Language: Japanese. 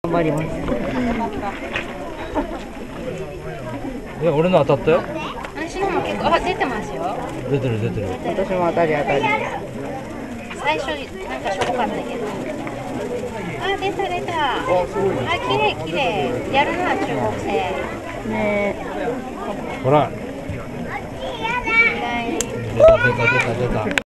頑張ります。 俺の当たったよ。 私のも結構出てますよ。 出てる。 私も当たり。 最初なんかしょぼかったけど。出た。綺麗。やるな中国製。 ねほら。出た。